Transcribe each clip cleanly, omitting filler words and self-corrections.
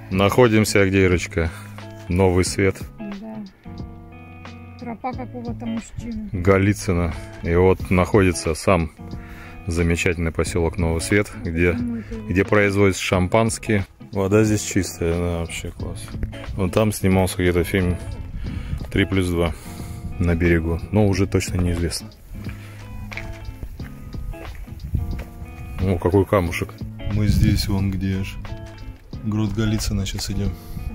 Находимся, где, Ирочка? Новый Свет. Да. Тропа какого-то мужчины. Голицыно. И вот находится сам замечательный поселок Новый Свет, где производится шампанское. Вода здесь чистая, да, вообще класс. Вот там снимался где-то фильм 3+2 на берегу, но уже точно неизвестно. О, какой камушек. Мы здесь, вон где аж. Грот Голицына, сейчас идем.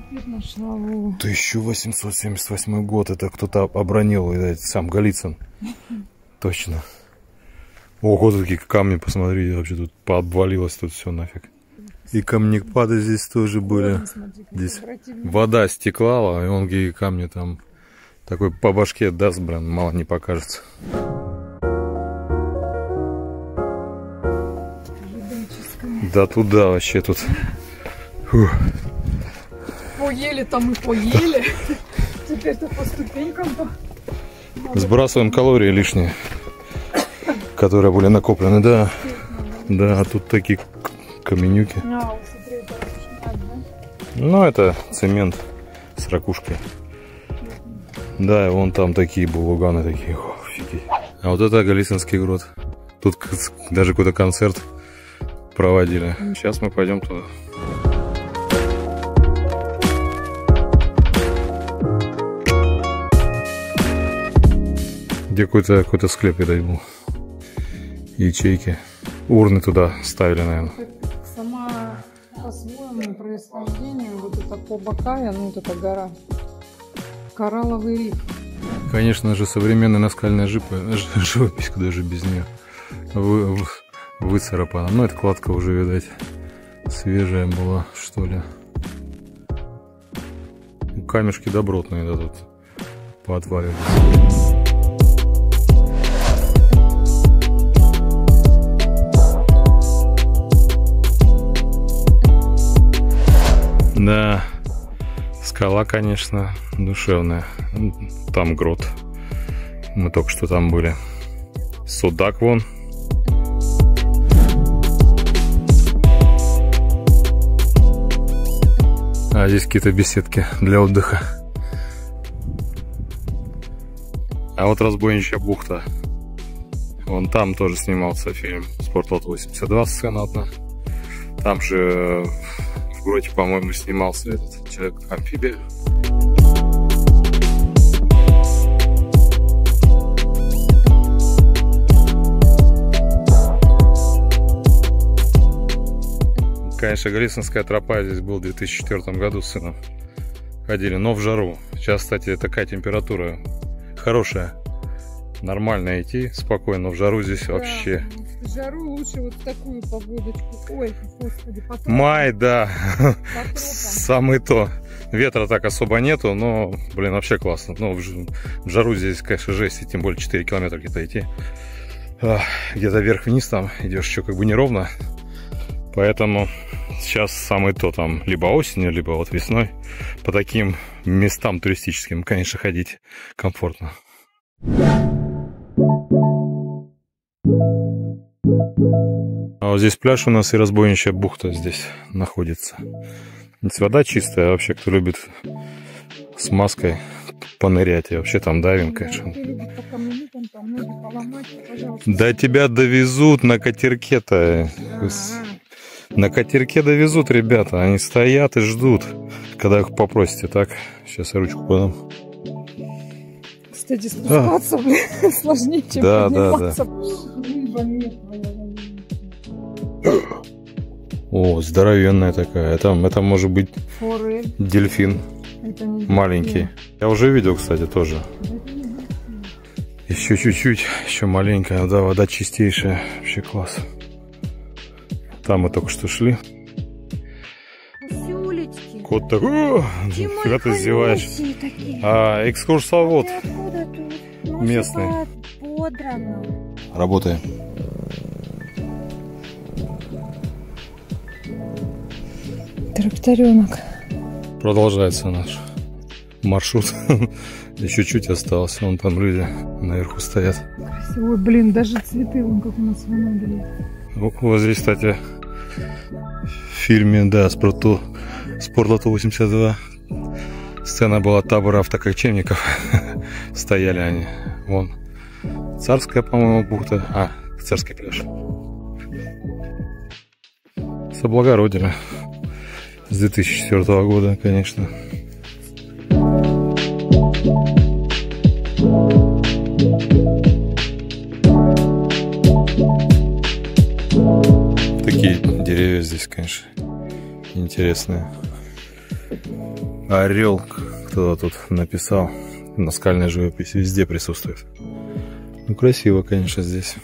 1878 год, это кто-то обронил, видать, сам Голицын. Точно. Ого, такие камни, посмотрите, вообще тут пообвалилось тут все нафиг. И камнепады здесь тоже были. Здесь вода стеклала, и он какие камни там такой по башке даст, блин, мало не покажется. Да туда вообще тут. Фух. Поели там и поели. Теперь-то по ступенькам-то. Сбрасываем калории лишние, которые были накоплены, да. Да, а тут такие каменюки. Ну, это цемент с ракушкой. Да, и вон там такие булыганы такие. О, офигеть. А вот это Голицынский грот. Тут даже какой-то концерт проводили. Сейчас мы пойдем туда. Где какой-то склеп, я был. Ячейки. Урны туда ставили, наверное. Сама по-своему происхождение, вот это Кобакая, ну вот эта гора. Коралловый риф. Конечно же, современная наскальная живопись, куда же без нее, выцарапана. Но эта кладка уже, видать, свежая была, что ли. Камешки добротные, да, тут поотваливались. Да, скала, конечно, душевная. Там грот. Мы только что там были. Судак вон. А здесь какие-то беседки для отдыха. А вот разбойничья бухта. Вон там тоже снимался фильм «Спортлот 82», сцена одна. Там же в гроте, по-моему, снимался этот человек-амфибия. Конечно, Голицынская тропа здесь был в 2004 году с сыном. Ходили, но в жару. Сейчас, кстати, такая температура хорошая. Нормально идти, спокойно, но в жару здесь да, вообще. В жару лучше вот такую погодочку. Ой, господи, потом. Май, да. Самый то. Ветра так особо нету, но, блин, вообще классно. Но в жару здесь, конечно, жесть, и тем более 4 километра где-то идти. Где-то вверх-вниз там идешь еще как бы неровно. Поэтому сейчас самое то, там либо осенью, либо вот весной по таким местам туристическим, конечно, ходить комфортно. А вот здесь пляж у нас и разбойничья бухта здесь находится. Здесь вода чистая, вообще кто любит с маской понырять, и вообще там дайвинг, конечно. Да тебя довезут на катерке-то. На катерке довезут, ребята. Они стоят и ждут, когда их попросите. Так, сейчас я ручку подам. Кстати, спускаться, блин, сложнее, чем подниматься. Да. О, здоровенная такая. Это может быть форель. Дельфин. Это не маленький. Дельфин. Я уже видел, кстати, тоже. Еще чуть-чуть, еще маленькая. Да, вода чистейшая. Вообще класс. Там мы только что шли. Сюлечки. Кот такой, когда ты издеваешь. А экскурсовод местный. Работаем. Тракторенок. Продолжается наш маршрут. Еще чуть осталось. Вон там люди наверху стоят. Красиво, блин, даже цветы вон как у нас выносили. Вот здесь, кстати, в фильме, да, Спортлото 82. Сцена была табора автокочевников. Стояли они. Вон. Царская, по-моему, бухта. Царский пляж. Соблагородили. С 2004 года, конечно. Такие деревья здесь, конечно, интересные. Орел кто-то тут написал. Наскальная живопись везде присутствует. Ну, красиво, конечно, здесь.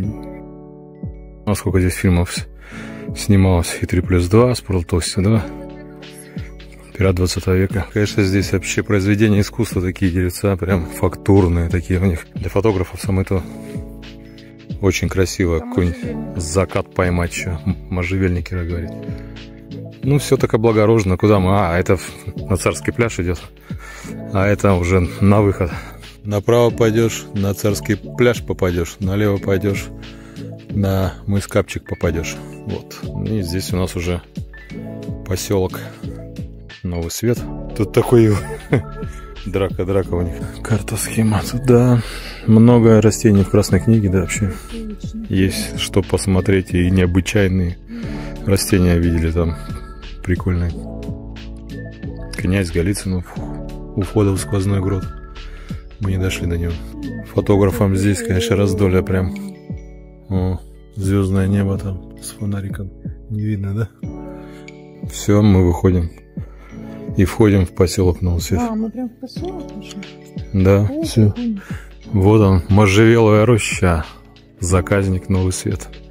А сколько здесь фильмов снималось? И 3+2, Спортлото 2. Пират 20 века. Конечно, здесь вообще произведения искусства, такие деревца, прям фактурные такие у них. Для фотографов самое то. Очень красиво. Какой-нибудь закат поймать еще. Можжевельники, говорит. Ну, все так облагорожено. Куда мы? Это на Царский пляж идет. А это уже на выход. Направо пойдешь, на Царский пляж попадешь. Налево пойдешь, на мыс Капчик попадешь. Вот. И здесь у нас уже поселок Новый Свет. Тут такой драка у них. Карта, схема. Тут, да, много растений в Красной книге, да, вообще. Есть что посмотреть, и необычайные растения видели там. Прикольные. Князь Голицын у входа в сквозной грот. Мы не дошли до него. Фотографам здесь, конечно, раздолье прям. О, звездное небо там с фонариком. Не видно, да? Все, мы выходим. И входим в поселок Новый Свет. Мы прям в поселок пошли? Да, все. Вот он, можжевеловая роща. Заказник Новый Свет.